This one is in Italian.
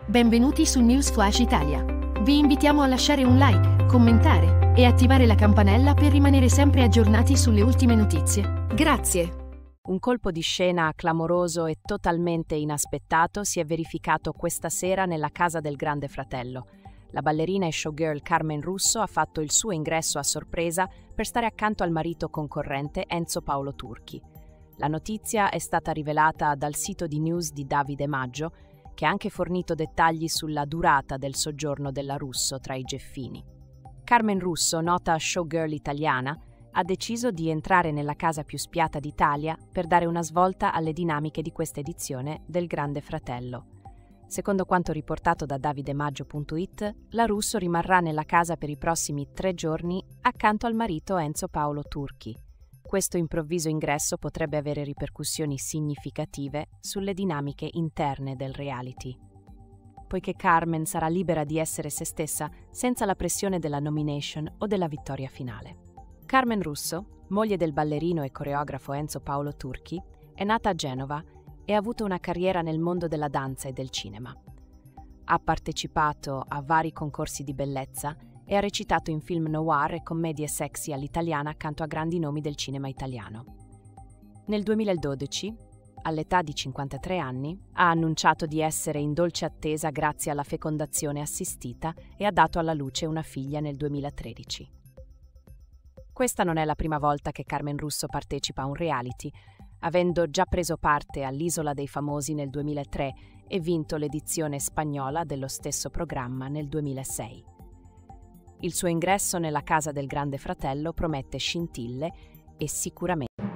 Benvenuti su News Flash Italia. Vi invitiamo a lasciare un like, commentare e attivare la campanella per rimanere sempre aggiornati sulle ultime notizie. Grazie. Un colpo di scena clamoroso e totalmente inaspettato si è verificato questa sera nella casa del Grande Fratello. La ballerina e showgirl Carmen Russo ha fatto il suo ingresso a sorpresa per stare accanto al marito concorrente Enzo Paolo Turchi. La notizia è stata rivelata dal sito di news di Davide Maggio, che ha anche fornito dettagli sulla durata del soggiorno della Russo tra i Geffini. Carmen Russo, nota showgirl italiana, ha deciso di entrare nella casa più spiata d'Italia per dare una svolta alle dinamiche di questa edizione del Grande Fratello. Secondo quanto riportato da davidemaggio.it, la Russo rimarrà nella casa per i prossimi 3 giorni accanto al marito Enzo Paolo Turchi. Questo improvviso ingresso potrebbe avere ripercussioni significative sulle dinamiche interne del reality, poiché Carmen sarà libera di essere se stessa senza la pressione della nomination o della vittoria finale. Carmen Russo, moglie del ballerino e coreografo Enzo Paolo Turchi, è nata a Genova e ha avuto una carriera nel mondo della danza e del cinema. Ha partecipato a vari concorsi di bellezza e ha recitato in film noir e commedie sexy all'italiana accanto a grandi nomi del cinema italiano. Nel 2012, all'età di 53 anni, ha annunciato di essere in dolce attesa grazie alla fecondazione assistita e ha dato alla luce una figlia nel 2013. Questa non è la prima volta che Carmen Russo partecipa a un reality, avendo già preso parte all'Isola dei Famosi nel 2003 e vinto l'edizione spagnola dello stesso programma nel 2006. Il suo ingresso nella casa del Grande Fratello promette scintille e sicuramente